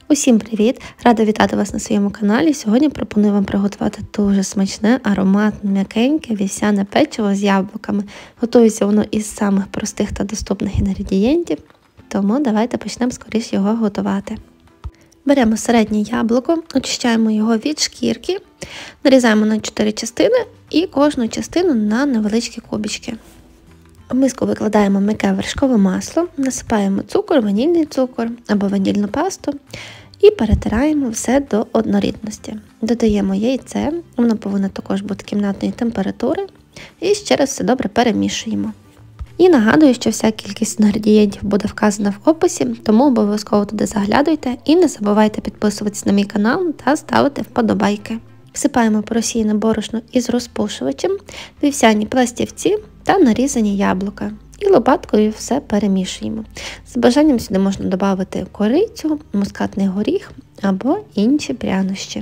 Усім привіт! Рада вітати вас на своєму каналі. Сьогодні пропоную вам приготувати дуже смачне, ароматне, м'якеньке вівсяне печиво з яблуками. Готується воно із самих простих та доступних інгредієнтів, тому давайте почнемо скоріше його готувати. Беремо середнє яблуко, очищаємо його від шкірки, нарізаємо на 4 частини і кожну частину на невеличкі кубики. В миску викладаємо м'яке вершкове масло, насипаємо цукор, ванільний цукор або ванільну пасту і перетираємо все до однорідності. Додаємо яйце, воно повинно також бути кімнатної температури, і ще раз все добре перемішуємо. І нагадую, що вся кількість інгредієнтів буде вказана в описі, тому обов'язково туди заглядуйте і не забувайте підписуватись на мій канал та ставити вподобайки. Всипаємо просіяне борошно із розпушувачем, вівсяні пластівці та нарізані яблука. І лопаткою все перемішуємо. За бажанням сюди можна додати корицю, мускатний горіх або інші прянощі.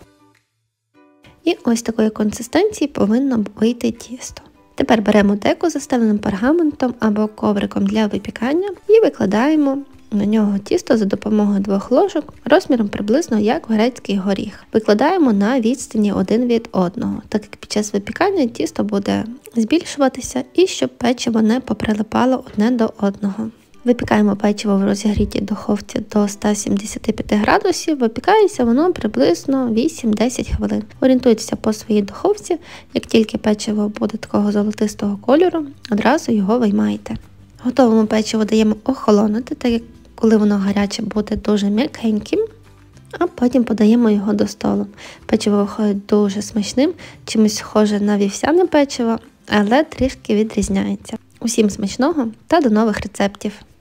І ось такої консистенції повинно вийти тісто. Тепер беремо деко з застеленим пергаментом або ковриком для випікання і викладаємо на нього тісто за допомогою 2 ложок розміром приблизно як грецький горіх. Викладаємо на відстані один від одного, так як під час випікання тісто буде збільшуватися і щоб печиво не поприлипало одне до одного. Випікаємо печиво в розігрітій духовці до 175 градусів, випікається воно приблизно 8-10 хвилин. Орієнтуйтеся по своїй духовці, як тільки печиво буде такого золотистого кольору, одразу його виймайте. Готовому печиво даємо охолонути, так як коли воно гаряче буде дуже м'якеньким, а потім подаємо його до столу. Печиво виходить дуже смачним, чимось схоже на вівсяне печиво, але трішки відрізняється. Усім смачного та до нових рецептів!